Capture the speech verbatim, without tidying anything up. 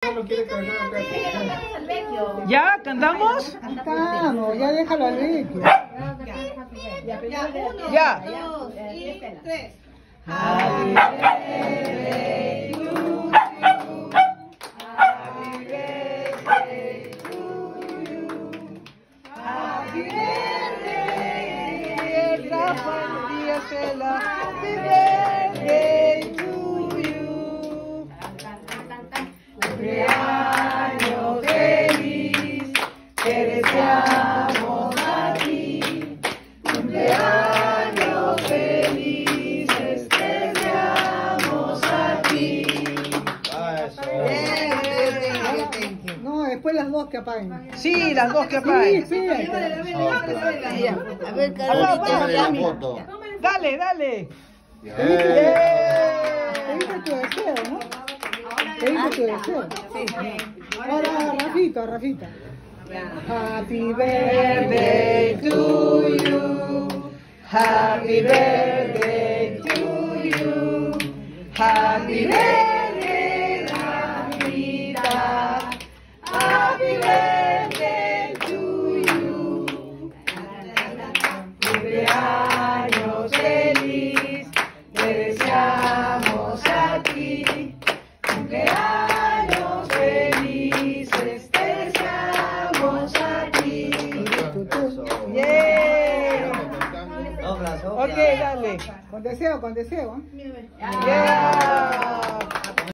lo quiere cantar acá. ¿Ya? ¿Cantamos? Cantamos, ya déjalo al Vicky. Ya. Dos y tres. Happy birthday to you. Happy birthday to you. Happy birthday, dear Rafael, dear Estela. Happy birthday to you. Cumpleaños feliz, te deseamos a ti. Cumpleaños felices, te deseamos a ti. No, después las dos que apaguen. Sí, las dos que apaguen. Sí, espérate. A ver, Carolita, dale, dale. Te dije tu deseo, ¿no? Te dije tu deseo. Ahora, Rafita, Rafita. Happy birthday To you, happy birthday to you, happy birthday, Rafita, happy birthday to you. Cumpleaños feliz, te deseamos a ti. Cumpleaños felices, te deseamos a ti. Yeah. Ok, dale. Con deseo, con deseo. ¿eh? Yeah.